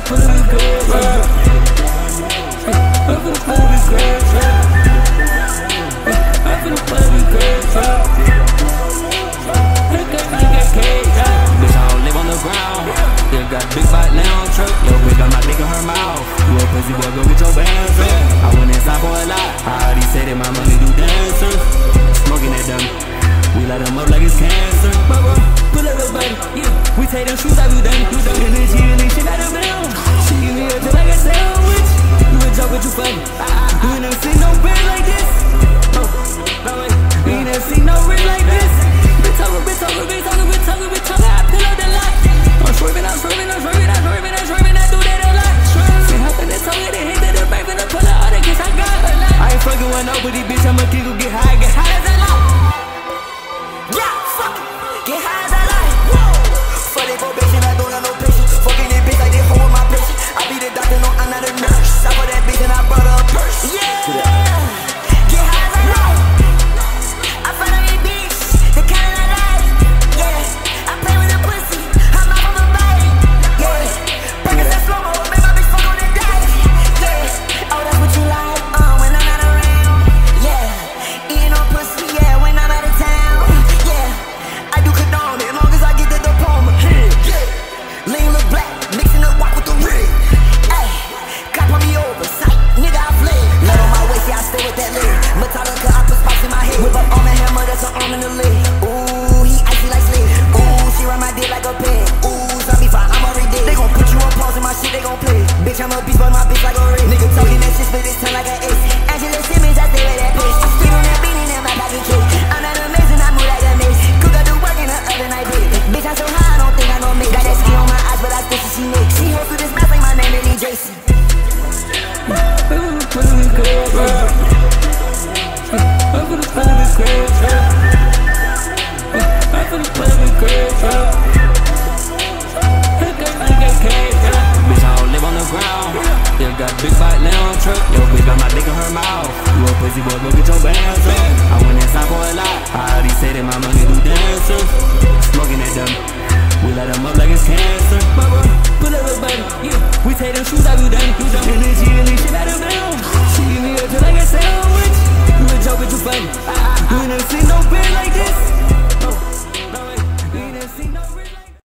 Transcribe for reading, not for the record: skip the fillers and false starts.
put it in good, I'm finna put it in good, I'm finna put it in good, bitch, I don't live on the ground. Still got big bite now on truck. Yo, bitch got my dick in her mouth. You a pussy boy, go get your bands up. I went inside for a lot. I already said that my money do dancers. Smoking that dumb. We light them up like it's cancer. Pull up your body, yeah. We take them shoes out, you done. Energy and this shit out of down. She give me a tip like a sandwich. You a joke, but you funny. You ain't never seen no bitch like this. Oh, no way. You ain't never seen no bitch like this. Bitch talking, bitch talking, bitch talking, bitch talking, bitch talking. I pull up the lot. I'm swerving, I'm swerving, I'm swerving, I'm swerving, I'm swerving. I do that a lot. Say hop in the tongue, they hit to the bank, finna pull out all the kids I got a lot. I ain't fucking with nobody, bitch. I'm a kid who get high as a lot. Yeah, fuck it, get high as I like. For the probation, I don't got no patience. Fucking that bitch like they hold with my patient. I be the doctor, no, I'm not a nurse. I bought that bitch and I brought her a purse. Yeah, get high as I like. I find out that bitch, the kind I like. Yeah, I play with a pussy, I'm out of my body. Yeah, breakers that slow-mo, make my bitch fuck on the dice. Yeah, oh, that's what you like, when I'm not around. Yeah, eating on pussy, yeah, when I'm out of town. Yeah, I do condone as long as I get the diploma. Lean look black, mixing the walk with the rig. Ayy, cop on me over, sight, nigga I fled. Let on my waist, yeah I stay with that lid. Metallica, I put spots in my head. Whip up on the hammer, that's an arm in the leg. Ooh, he icy like slid. Ooh, she ride my dick like a pig. Ooh, zombie fire, I'm already dead. They gon' put you on pause and my shit they gon' play. Bitch, I'm a beast, but my bitch like a rig. Nigga talking that shit, spit this tongue like an ace. Angela Simmons, I stay with that pace. I spit on that beanie in my pocket cake. I'm not amazing, I move like a mace. Cook up the work in the oven, I did. Bitch, I'm so high, I don't think I gon' make. Got that skin on my eyes, but I think she makes. She holds through this mouth like my name, Lily Jason. Put it in good, I'm finna put it in good, I'm finna put it in good, bitch, I don't live on the ground. Still got big bite now on truck. Yo, bitch got my dick in her mouth. You a pussy boy, go get your bands up. I went inside for a lot. I already said that my money do dancers. Smoking that dumb. We light them up like it's cancer. Pull up your body, yeah. We take them shoes out, you done. Energy and this shit out of down. She give me a tip like a sandwich. You a joke, but you funny. You ain't never seen no bitch like this. Oh, no way. You ain't never seen no